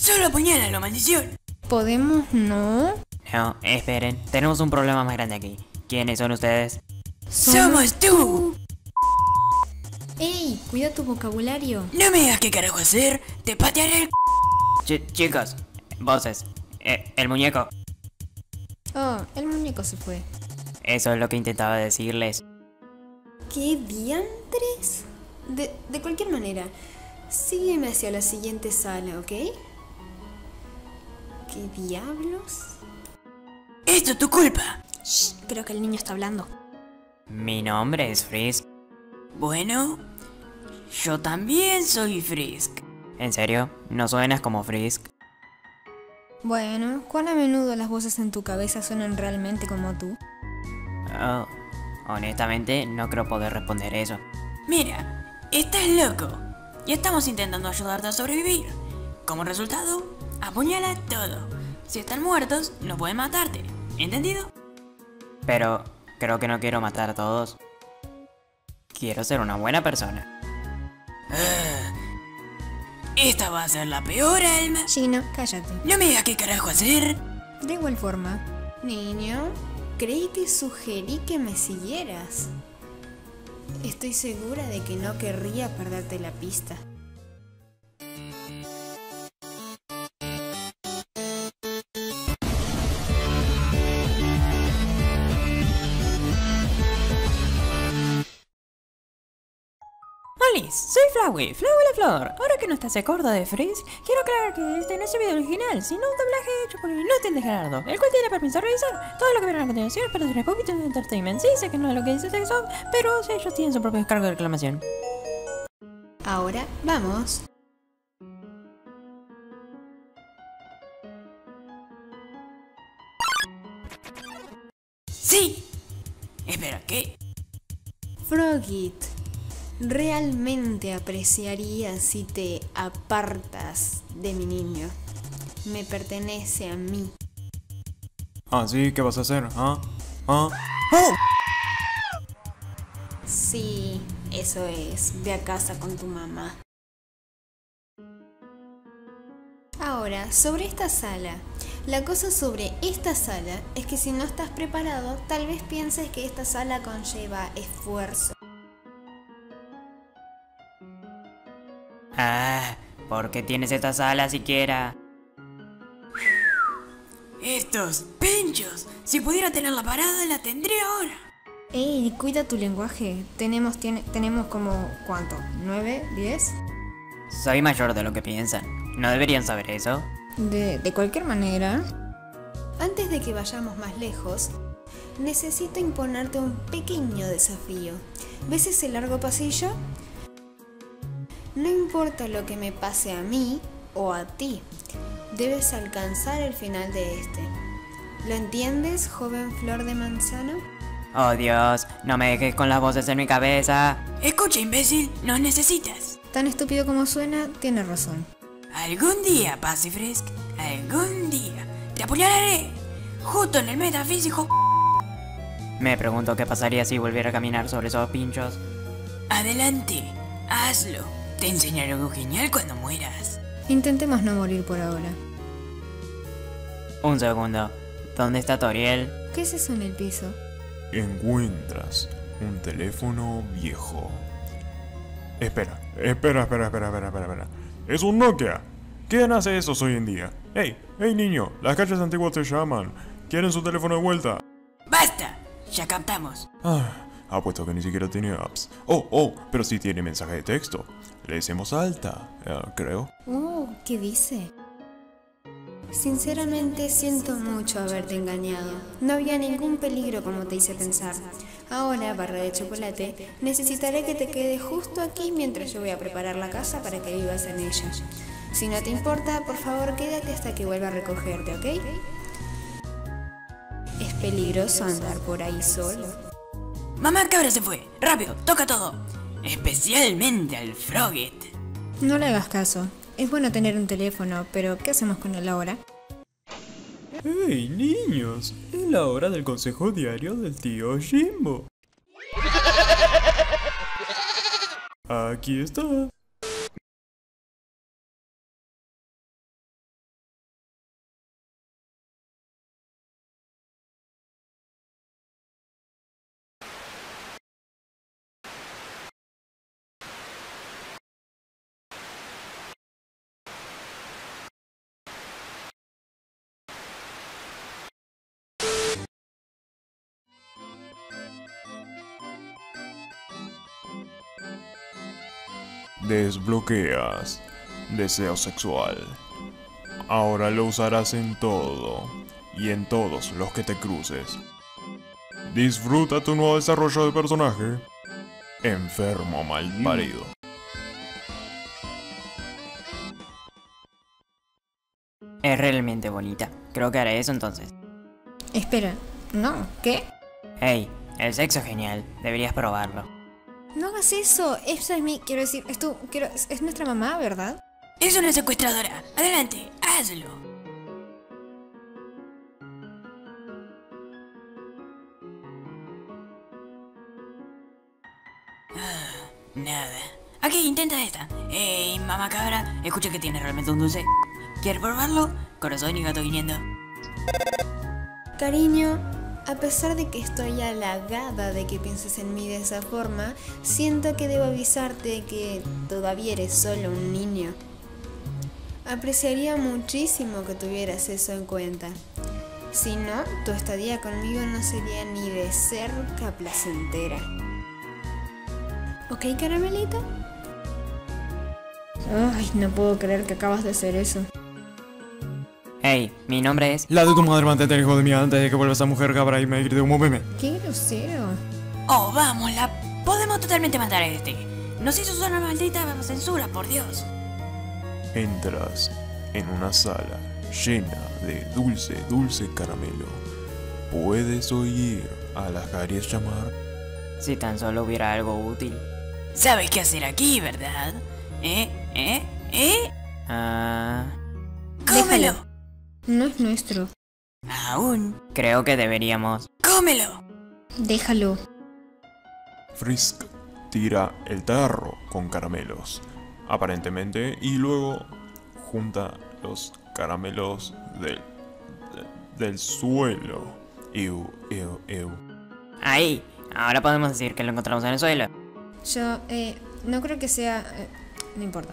Solo apuñálalo, maldición. ¿Podemos no? No, esperen, tenemos un problema más grande aquí. ¿Quiénes son ustedes? ¡Somos tú! ¡Ey! Cuida tu vocabulario. No me digas qué carajo hacer, te patearé el Chicos, voces, el muñeco. Oh, el muñeco se fue. Eso es lo que intentaba decirles. ¿Qué diantres? De cualquier manera, sígueme hacia la siguiente sala, ¿ok? ¿Qué diablos? Esto es tu culpa. Shh, creo que el niño está hablando. Mi nombre es Frisk. Bueno, yo también soy Frisk. ¿En serio? ¿No suenas como Frisk? Bueno, ¿cuán a menudo las voces en tu cabeza suenan realmente como tú? Oh, honestamente, no creo poder responder eso. Mira, estás loco. Y estamos intentando ayudarte a sobrevivir. Como resultado, apuñala todo. Si están muertos, no pueden matarte. ¿Entendido? Pero creo que no quiero matar a todos. Quiero ser una buena persona. Esta va a ser la peor, Alma. Gino, cállate. No me digas qué carajo hacer. De igual forma. Niño, creí que sugerí que me siguieras. Estoy segura de que no querría perderte la pista. Hola, soy Flowey, Flowey la Flor. Ahora que no estás acorde de Frisk, quiero aclarar que este no es el video original, sino un doblaje hecho por el inútil de Gerardo, el cual tiene permiso de revisar todo lo que verán a continuación, pero es poquito de entertainment. Sí, sé que no es lo que dice Texon, pero si ellos tienen su propio cargo de reclamación. Ahora, vamos. Sí. Espera, ¿qué? Frogit, realmente apreciaría si te apartas de mi niño. Me pertenece a mí. Ah, sí, ¿qué vas a hacer? ¿Ah? ¿Ah? Sí, eso es. Ve a casa con tu mamá. Ahora, sobre esta sala. La cosa sobre esta sala es que si no estás preparado, tal vez pienses que esta sala conlleva esfuerzo. Ah, ¿por qué tienes esta sala siquiera? Estos pinchos. Si pudiera tener la parada, la tendría ahora. Ey, cuida tu lenguaje. Tenemos como, ¿cuánto? ¿9? ¿10? Soy mayor de lo que piensan. ¿No deberían saber eso? De cualquier manera. Antes de que vayamos más lejos, necesito imponerte un pequeño desafío. ¿Ves ese largo pasillo? No importa lo que me pase a mí o a ti, debes alcanzar el final de este. ¿Lo entiendes, joven flor de manzana? Oh Dios, no me dejes con las voces en mi cabeza. Escucha, imbécil, nos necesitas. Tan estúpido como suena, tiene razón. Algún día, Pasi Frisk, algún día, te apuñalaré. Justo en el metafísico. Me pregunto qué pasaría si volviera a caminar sobre esos pinchos. Adelante, hazlo. Te enseñaré algo genial cuando mueras. Intentemos no morir por ahora. Un segundo, ¿dónde está Toriel? ¿Qué es eso en el piso? Encuentras un teléfono viejo. Espera. Es un Nokia. ¿Quién hace eso hoy en día? Hey niño, las calles antiguas te llaman. ¿Quieren su teléfono de vuelta? ¡Basta! Ya captamos. Apuesto que ni siquiera tiene apps. Pero sí tiene mensaje de texto. Lees en voz alta, creo. ¿Qué dice? Sinceramente siento mucho haberte engañado. No había ningún peligro como te hice pensar. Ahora, barra de chocolate, necesitaré que te quedes justo aquí mientras yo voy a preparar la casa para que vivas en ella. Si no te importa, por favor quédate hasta que vuelva a recogerte, ¿ok? Es peligroso andar por ahí solo. Mamá cabra se fue. Rápido, toca todo. Especialmente al Frogget. No le hagas caso. Es bueno tener un teléfono, pero ¿qué hacemos con él ahora? ¡Hey, niños! Es la hora del consejo diario del tío Jimbo. Aquí está. Desbloqueas deseo sexual. Ahora lo usarás en todo y en todos los que te cruces. Disfruta tu nuevo desarrollo de personaje. Enfermo malparido. Es realmente bonita. Creo que haré eso entonces. Espera, no, ¿qué? Hey, el sexo es genial. Deberías probarlo. No hagas eso, esa es quiero decir, es nuestra mamá, ¿verdad? Es una secuestradora. Adelante, hazlo. Nada. Aquí, intenta esta. Hey, mamá cabra, escucha que tiene realmente un dulce. ¿Quieres probarlo? Corazón y gato viniendo. Cariño, a pesar de que estoy halagada de que pienses en mí de esa forma, siento que debo avisarte que todavía eres solo un niño. Apreciaría muchísimo que tuvieras eso en cuenta. Si no, tu estadía conmigo no sería ni de cerca placentera. ¿Ok, caramelito? Ay, no puedo creer que acabas de hacer eso. Hey, mi nombre es... La de tu madre, mantente hijo de mí antes de que vuelva esa mujer cabra y me grite un meme. ¡Qué grosero! Oh, vamos, podemos totalmente matar a este. Nos hizo usar una maldita censura, por Dios. Entras en una sala llena de dulce caramelo. Puedes oír a las Harriet llamar. Si tan solo hubiera algo útil. ¿Sabes qué hacer aquí, verdad? ¡Cómelo! Déjalo. No es nuestro. Aún. Creo que deberíamos... ¡Cómelo! Déjalo. Frisk tira el tarro con caramelos, aparentemente, y luego junta los caramelos del suelo. Ew. Ahí, ahora podemos decir que lo encontramos en el suelo. Yo, no creo que sea... no importa.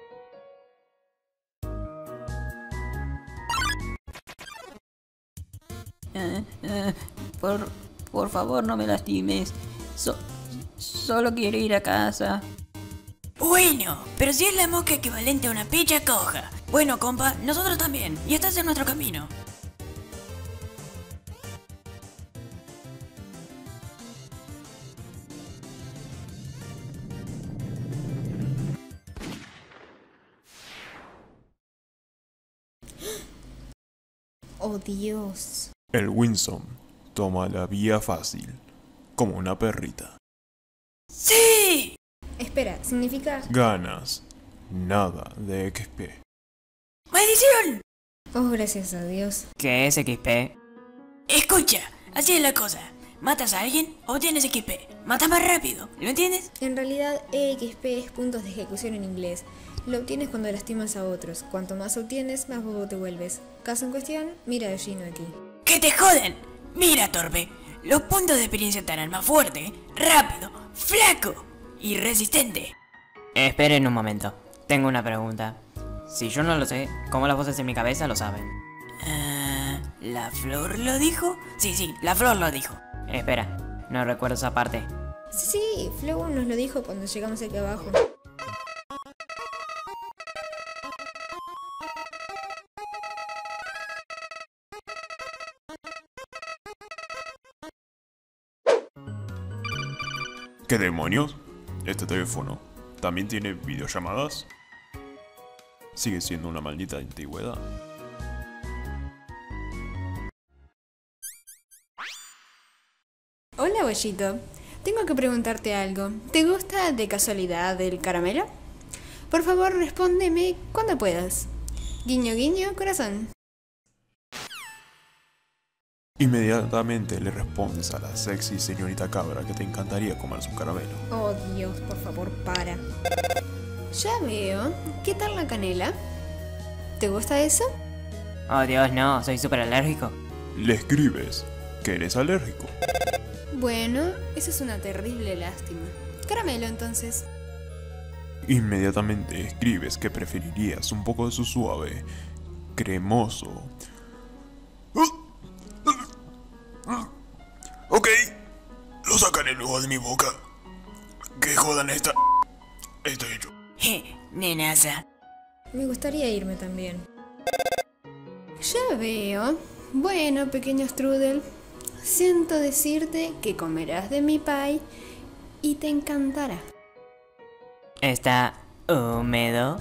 Por favor, no me lastimes. Solo quiero ir a casa. Bueno, pero si es la mosca equivalente a una picha coja. Bueno, compa, nosotros también. Y estás en nuestro camino. Oh, Dios. El Winsome toma la vía fácil, como una perrita. ¡Sí! Espera, ¿significa...? Ganas nada de XP. ¡Maldición! Oh, gracias a Dios. ¿Qué es XP? Escucha, así es la cosa. Matas a alguien, obtienes XP. Mata más rápido, ¿lo entiendes? En realidad, EXP es puntos de ejecución en inglés. Lo obtienes cuando lastimas a otros. Cuanto más obtienes, más bobo te vuelves. Caso en cuestión, mira a Gino aquí. ¡Que te joden! Mira, torpe. Los puntos de experiencia te harán más fuerte, rápido, flaco y resistente. Esperen un momento. Tengo una pregunta. Si yo no lo sé, ¿cómo las voces en mi cabeza lo saben? ¿La flor lo dijo? Sí, la flor lo dijo. Espera, no recuerdo esa parte. Sí, Flow nos lo dijo cuando llegamos aquí abajo. ¿Qué demonios? Este teléfono también tiene videollamadas. Sigue siendo una maldita antigüedad. Hola, bollito. Tengo que preguntarte algo. ¿Te gusta de casualidad el caramelo? Por favor, respóndeme cuando puedas. Guiño, guiño, corazón. Inmediatamente le respondes a la sexy señorita cabra que te encantaría comerse un caramelo. Oh, Dios, por favor, para. Ya veo. ¿Qué tal la canela? ¿Te gusta eso? Oh Dios, no, soy súper alérgico. Le escribes que eres alérgico. Bueno, eso es una terrible lástima. Caramelo, entonces. Inmediatamente escribes que preferirías un poco de su suave, cremoso. Ok, lo sacaré luego de mi boca. Que jodan esta. Estoy hecho. Nenaza. Me gustaría irme también. Ya veo. Bueno, pequeño Strudel, siento decirte que comerás de mi pie y te encantará. ¿Está húmedo?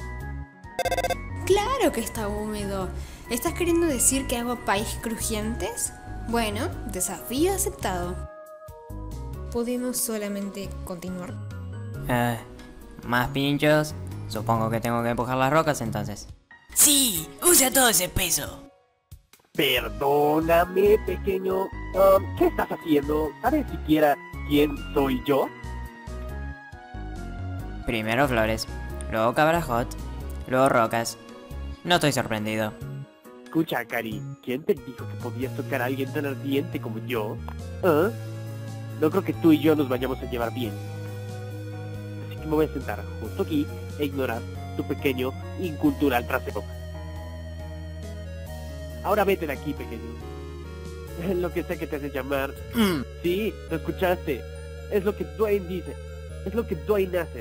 Claro que está húmedo. ¿Estás queriendo decir que hago pies crujientes? Bueno, desafío aceptado. ¿Podemos solamente continuar? ¿Más pinchos? Supongo que tengo que empujar las rocas entonces. Sí, usa todo ese peso. Perdóname, pequeño. ¿Qué estás haciendo? ¿Sabes siquiera quién soy yo? Primero flores, luego cabra hot, luego rocas. No estoy sorprendido. Escucha, Cari, ¿quién te dijo que podías tocar a alguien tan ardiente como yo? ¿Ah? No creo que tú y yo nos vayamos a llevar bien. Así que me voy a sentar justo aquí e ignorar tu pequeño incultural trasero. Ahora vete de aquí, pequeño. Es lo que sé que te hace llamar. Sí, lo escuchaste. Es lo que Dwayne dice. Es lo que Dwayne hace.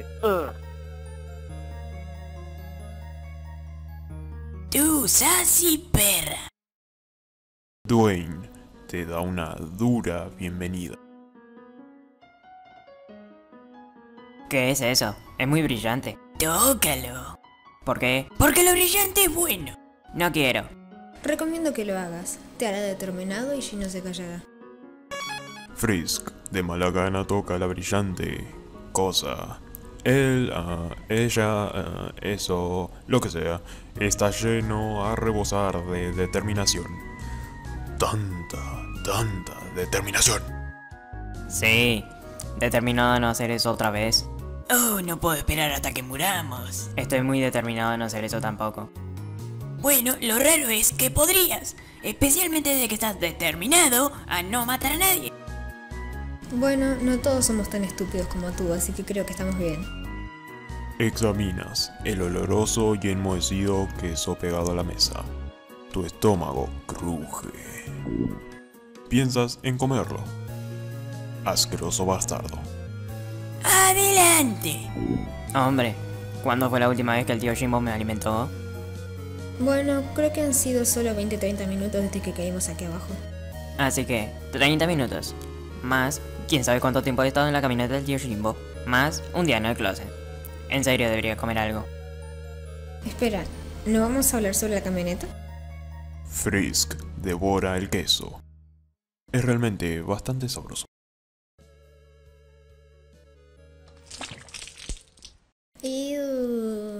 Tú, sassy perra. Dwayne te da una dura bienvenida. ¿Qué es eso? Es muy brillante. Tócalo. ¿Por qué? Porque lo brillante es bueno. No quiero. Recomiendo que lo hagas. Te hará determinado y Gino se callará. Frisk de mala gana toca la brillante cosa. Él, ella, eso, lo que sea, está lleno a rebosar de determinación. Tanta determinación. Sí, determinado a no hacer eso otra vez. Oh, no puedo esperar hasta que muramos. Estoy muy determinado a no hacer eso tampoco. Bueno, lo raro es que podrías, especialmente desde que estás determinado a no matar a nadie. Bueno, no todos somos tan estúpidos como tú, así que creo que estamos bien. Examinas el oloroso y enmohecido queso pegado a la mesa. Tu estómago cruje. Piensas en comerlo. Asqueroso bastardo. ¡Adelante! Hombre, ¿cuándo fue la última vez que el tío Jimbo me alimentó? Bueno, creo que han sido solo 20-30 minutos desde que caímos aquí abajo. Así que, 30 minutos. Más, quién sabe cuánto tiempo he estado en la camioneta del tío Jimbo. Más, un día en el closet. En serio debería comer algo. Espera, ¿no vamos a hablar sobre la camioneta? Frisk devora el queso. Es realmente bastante sabroso. Ew.